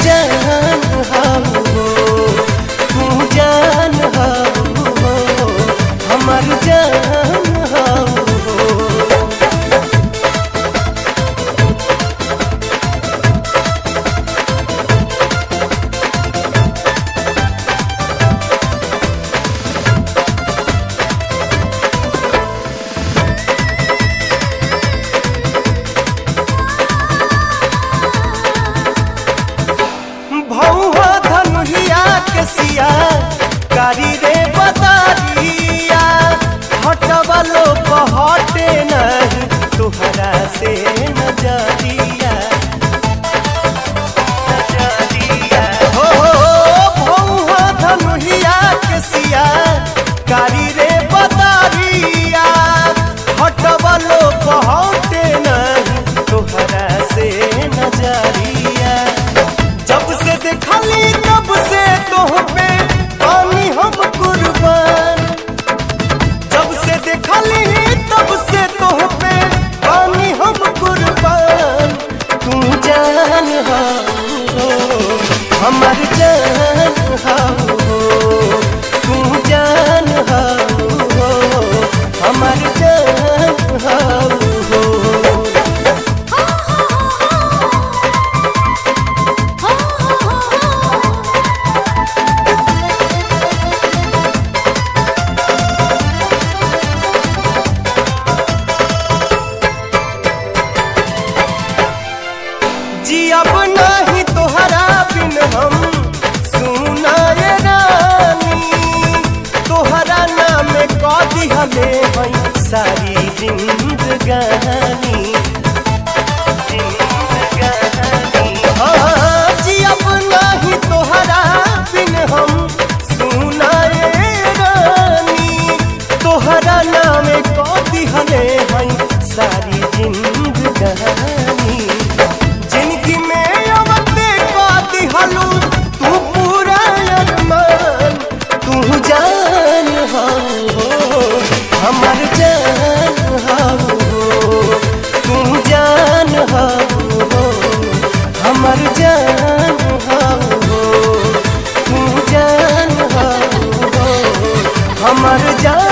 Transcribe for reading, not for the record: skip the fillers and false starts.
जान हो तू जान हो हमार जान हो। भौहा धनुहिया के सिया कारी रे बदारिया हटवलो हटे नहीं तुहरा से नजरिया हो भौहा धनुहिया के सिया कारी रे बदारिया हटवलो हटे नहीं तुहरा से नजरिया। जब से देखली तब से तोह पे पानी हम कुर्बान, जब से देखली तब से तोह पे पानी हम कुर्बान। तू जान हो हमार जान हो तू जान हो हमार जान हो। जी अब नहीं तोहरा बिन हम सुना ये रानी तोहरा नाम कह दिहले हई सारी जिंदगानी। हाँ जी अब नहीं तोहरा बिन हम सुना ये रानी तोहरा नाम कह दिहले हई सारी जिंदगानी। जिंदगी में अवते का दिहलू तू पूरा अरमान तू जान हो हमार जान हो तू जान हो हमार जान हो तू जान हो हमार जान।